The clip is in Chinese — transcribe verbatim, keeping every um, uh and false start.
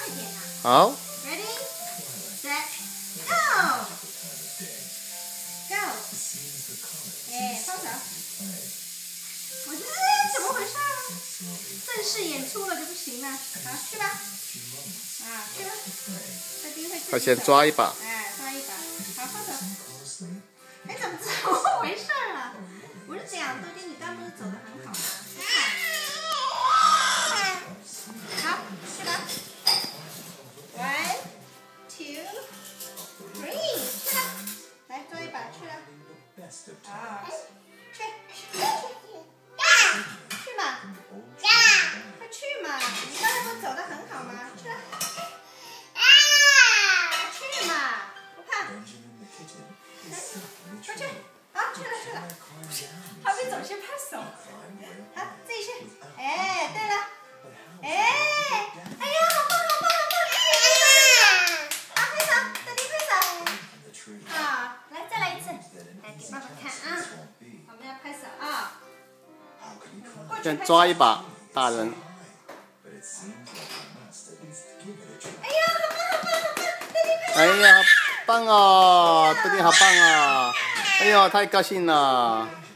点啊。 好。 Ready, set, go. Go. 哎，放手。我这怎么回事啊？正式演出了就不行了。好，去吧。啊，去吧。这丁会自己走。 他先抓一把。 哎，抓一把。好，放手。哎，怎么怎么回事啊？不是这样，豆丁，你刚不是走得很好吗？好，去吧。One, two, three， 去了。来，抓一把，去了。好，去。去嘛。快去嘛！你刚才不是走得很好吗？去了。去嘛，不怕。快去。好，去了去了。还没走，先拍手。好，自己去。哎，对了。哎，哎呀，好棒好棒好棒！好，拍手，豆丁拍手。好，来再来一次，来给爸爸看啊。我们要拍手啊。 先抓一把，大人。 哎呀，好棒好棒好棒！豆丁拍手。 哎呀，好棒哦，豆丁好棒哦！哎呦，太高兴了。